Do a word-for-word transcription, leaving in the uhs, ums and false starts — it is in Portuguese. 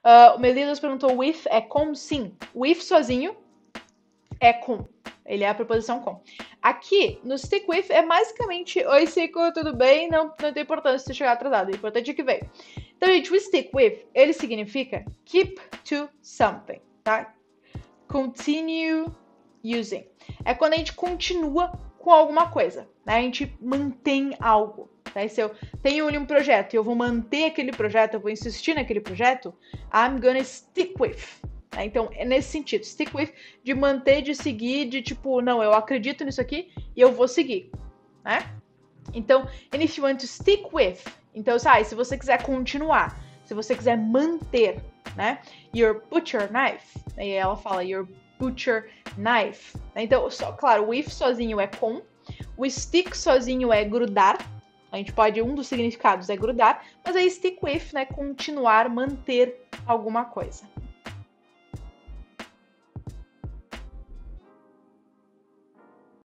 Uh, o Melidas perguntou, with é com? Sim. With sozinho é com. Ele é a preposição com. Aqui, no stick with, é basicamente, oi, Cico, tudo bem? Não, não tem importância você chegar atrasado, o importante é que veio. Então, gente, o stick with, ele significa keep to something, tá? Continue using. É quando a gente continua com alguma coisa, né? A gente mantém algo. Tá? Se eu tenho um projeto e eu vou manter aquele projeto, eu vou insistir naquele projeto, I'm gonna stick with. Tá? Então, é nesse sentido. Stick with, de manter, de seguir, de tipo, não, eu acredito nisso aqui e eu vou seguir. Né? Então, and if you want to stick with, então, sabe, se você quiser continuar, se você quiser manter, né? Your butcher knife. Aí ela fala, your butcher knife. Então, só, claro, o if sozinho é com, o stick sozinho é grudar. A gente pode, um dos significados é grudar, mas aí stick with, né, continuar, manter alguma coisa.